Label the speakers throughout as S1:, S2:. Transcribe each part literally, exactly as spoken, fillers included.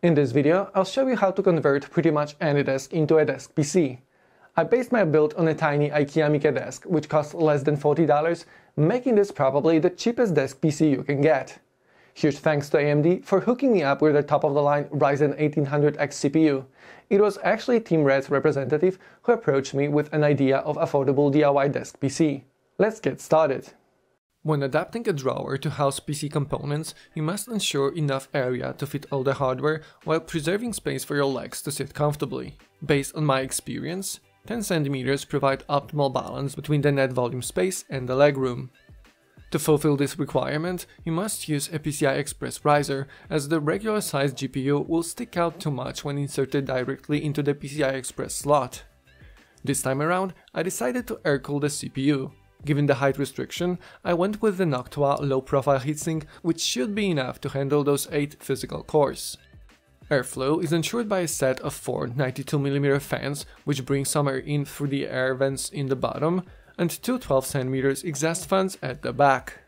S1: In this video, I'll show you how to convert pretty much any desk into a desk P C. I based my build on a tiny IKEA MICKE desk, which costs less than forty dollars, making this probably the cheapest desk P C you can get. Huge thanks to A M D for hooking me up with their top-of-the-line Ryzen eighteen hundred X C P U. It was actually Team Red's representative who approached me with an idea of affordable D I Y desk P C. Let's get started. When adapting a drawer to house P C components, you must ensure enough area to fit all the hardware while preserving space for your legs to sit comfortably. Based on my experience, ten centimeters provide optimal balance between the net volume space and the legroom. To fulfill this requirement, you must use a P C I Express riser, as the regular sized G P U will stick out too much when inserted directly into the P C I Express slot. This time around, I decided to air cool the C P U. Given the height restriction, I went with the Noctua low-profile heatsink, which should be enough to handle those eight physical cores. Airflow is ensured by a set of four ninety-two millimeter fans, which bring some air in through the air vents in the bottom, and two twelve centimeter exhaust fans at the back.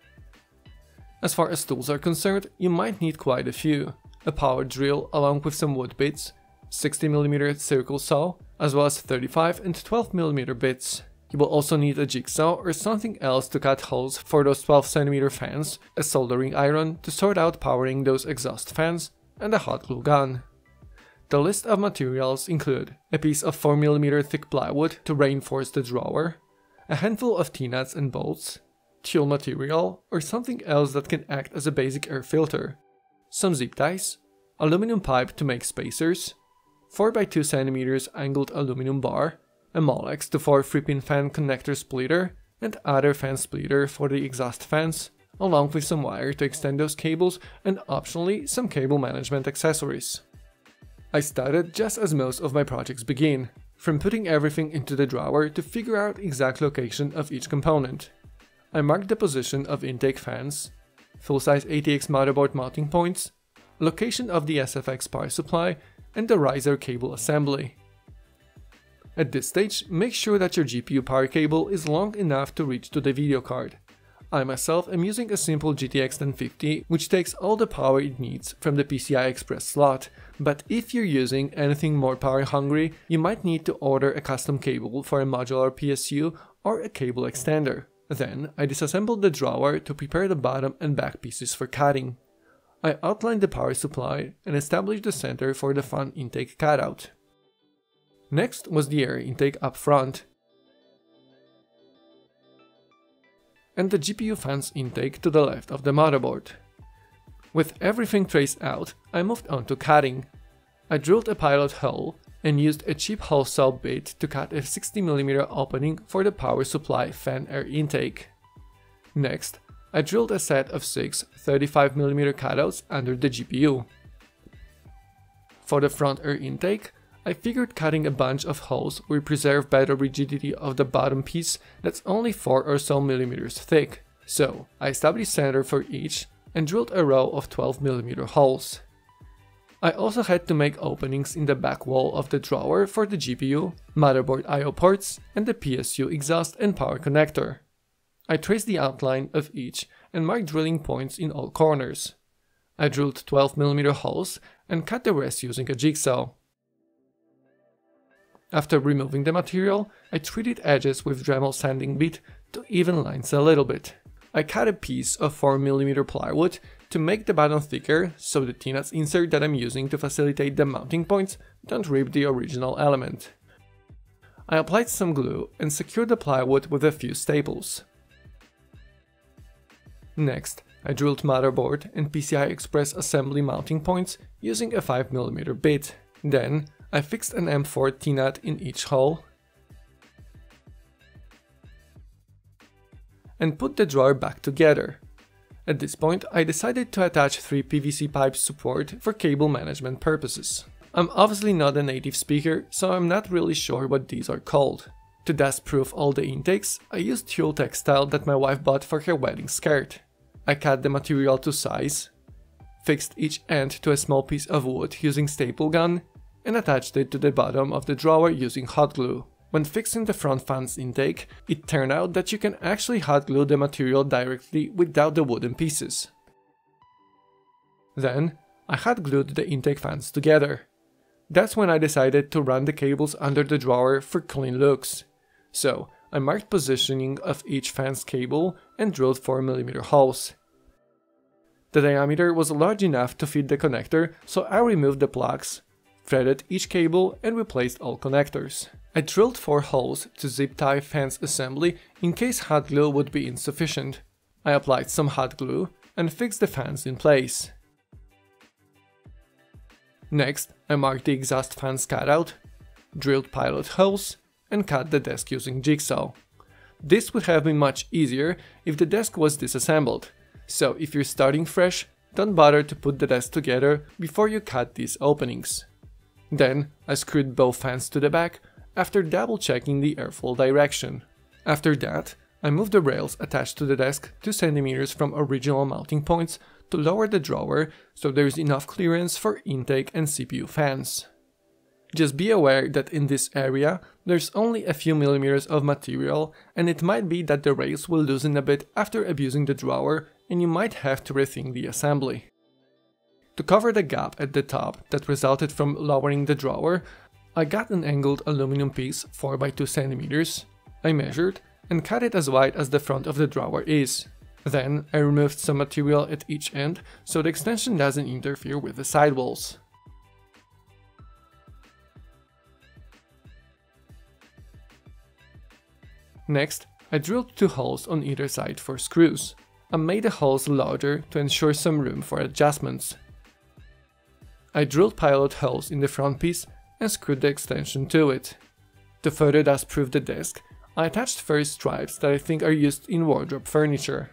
S1: As far as tools are concerned, you might need quite a few. A power drill along with some wood bits, sixty millimeter circle saw, as well as thirty-five and twelve millimeter bits. You will also need a jigsaw or something else to cut holes for those twelve centimeter fans, a soldering iron to sort out powering those exhaust fans, and a hot glue gun. The list of materials include a piece of four millimeter thick plywood to reinforce the drawer, a handful of T-nuts and bolts, tulle material or something else that can act as a basic air filter, some zip ties, aluminum pipe to make spacers, four by two centimeter angled aluminum bar, a Molex to four three pin fan connector splitter, and other fan splitter for the exhaust fans, along with some wire to extend those cables and optionally some cable management accessories. I started just as most of my projects begin, from putting everything into the drawer to figure out exact location of each component. I marked the position of intake fans, full-size A T X motherboard mounting points, location of the S F X power supply, and the riser cable assembly. At this stage, make sure that your G P U power cable is long enough to reach to the video card. I myself am using a simple G T X ten fifty, which takes all the power it needs from the P C I Express slot, but if you're using anything more power hungry, you might need to order a custom cable for a modular P S U or a cable extender. Then, I disassembled the drawer to prepare the bottom and back pieces for cutting. I outlined the power supply and established the center for the fan intake cutout. Next was the air intake up front, and the G P U fans intake to the left of the motherboard. With everything traced out, I moved on to cutting. I drilled a pilot hole and used a cheap hole saw bit to cut a sixty millimeter opening for the power supply fan air intake. Next, I drilled a set of six thirty-five millimeter cutouts under the G P U. For the front air intake, I figured cutting a bunch of holes will preserve better rigidity of the bottom piece that's only four or so millimeters thick. So, I established center for each and drilled a row of twelve millimeter holes. I also had to make openings in the back wall of the drawer for the G P U, motherboard I O ports, and the P S U exhaust and power connector. I traced the outline of each and marked drilling points in all corners. I drilled twelve millimeter holes and cut the rest using a jigsaw. After removing the material, I treated edges with Dremel sanding bit to even lines a little bit. I cut a piece of four millimeter plywood to make the bottom thicker, so the T-nuts insert that I'm using to facilitate the mounting points don't rip the original element. I applied some glue and secured the plywood with a few staples. Next, I drilled motherboard and P C I Express assembly mounting points using a five millimeter bit. Then, I fixed an M four T-nut in each hole and put the drawer back together. At this point, I decided to attach three P V C pipe support for cable management purposes. I'm obviously not a native speaker, so I'm not really sure what these are called. To dust-proof all the intakes, I used tulle textile that my wife bought for her wedding skirt. I cut the material to size, fixed each end to a small piece of wood using staple gun, and attached it to the bottom of the drawer using hot glue. When fixing the front fan's intake, it turned out that you can actually hot glue the material directly without the wooden pieces. Then, I hot glued the intake fans together. That's when I decided to run the cables under the drawer for clean looks. So I marked positioning of each fan's cable and drilled four millimeter holes. The diameter was large enough to fit the connector, so I removed the plugs, threaded each cable and replaced all connectors. I drilled four holes to zip tie fans assembly in case hot glue would be insufficient. I applied some hot glue and fixed the fans in place. Next, I marked the exhaust fans cutout, drilled pilot holes, and cut the desk using jigsaw. This would have been much easier if the desk was disassembled, so if you're starting fresh, don't bother to put the desk together before you cut these openings. Then, I screwed both fans to the back after double checking the airflow direction. After that, I moved the rails attached to the desk two centimeters from original mounting points to lower the drawer so there's enough clearance for intake and C P U fans. Just be aware that in this area there's only a few millimeters of material and it might be that the rails will loosen a bit after abusing the drawer and you might have to rethink the assembly. To cover the gap at the top that resulted from lowering the drawer, I got an angled aluminum piece four by two centimeters, I measured and cut it as wide as the front of the drawer is. Then I removed some material at each end so the extension doesn't interfere with the sidewalls. Next, I drilled two holes on either side for screws. I made the holes larger to ensure some room for adjustments. I drilled pilot holes in the front piece and screwed the extension to it. To further dust-proof the desk, I attached furry stripes that I think are used in wardrobe furniture.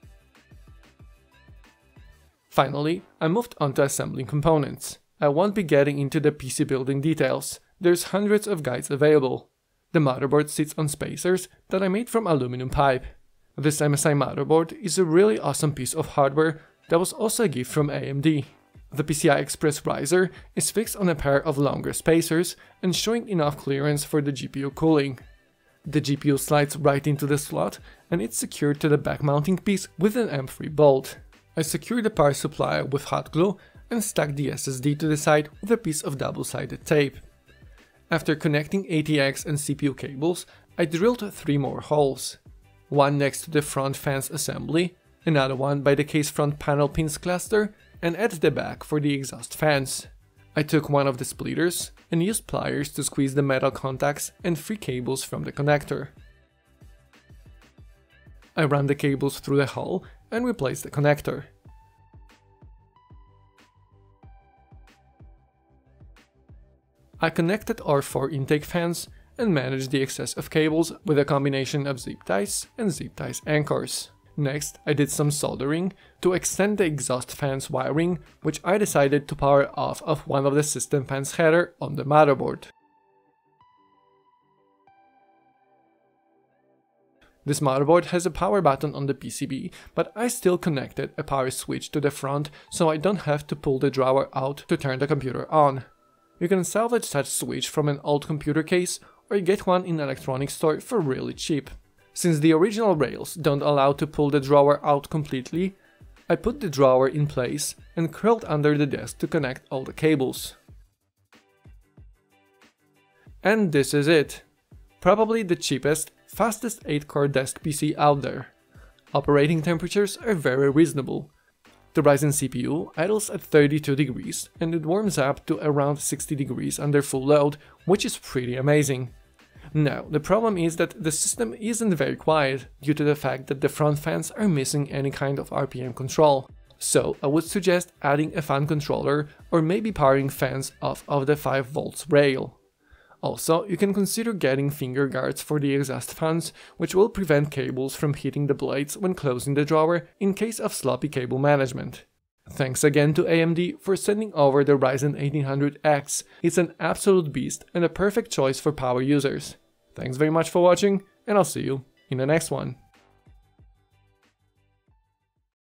S1: Finally, I moved on to assembling components. I won't be getting into the P C building details, there's hundreds of guides available. The motherboard sits on spacers that I made from aluminum pipe. This M S I motherboard is a really awesome piece of hardware that was also a gift from A M D. The P C I Express riser is fixed on a pair of longer spacers, ensuring enough clearance for the G P U cooling. The G P U slides right into the slot and it's secured to the back mounting piece with an M three bolt. I secured the power supply with hot glue and stuck the S S D to the side with a piece of double-sided tape. After connecting A T X and C P U cables, I drilled three more holes. One next to the front fans assembly, another one by the case front panel pins cluster, and at the back for the exhaust fans. I took one of the splitters and used pliers to squeeze the metal contacts and free cables from the connector. I ran the cables through the hole and replaced the connector. I connected our four intake fans and managed the excess of cables with a combination of zip ties and zip ties anchors. Next, I did some soldering to extend the exhaust fans wiring, which I decided to power off of one of the system fans header on the motherboard. This motherboard has a power button on the P C B, but I still connected a power switch to the front so I don't have to pull the drawer out to turn the computer on. You can salvage such switch from an old computer case or get one in an electronics store for really cheap. Since the original rails don't allow to pull the drawer out completely, I put the drawer in place and curled under the desk to connect all the cables. And this is it. Probably the cheapest, fastest eight core desk P C out there. Operating temperatures are very reasonable. The Ryzen C P U idles at thirty-two degrees and it warms up to around sixty degrees under full load, which is pretty amazing. Now, the problem is that the system isn't very quiet due to the fact that the front fans are missing any kind of R P M control. So I would suggest adding a fan controller or maybe powering fans off of the five volts rail. Also, you can consider getting finger guards for the exhaust fans, which will prevent cables from hitting the blades when closing the drawer in case of sloppy cable management. Thanks again to A M D for sending over the Ryzen eighteen hundred X. It's an absolute beast and a perfect choice for power users. Thanks very much for watching, and I'll see you in the next one.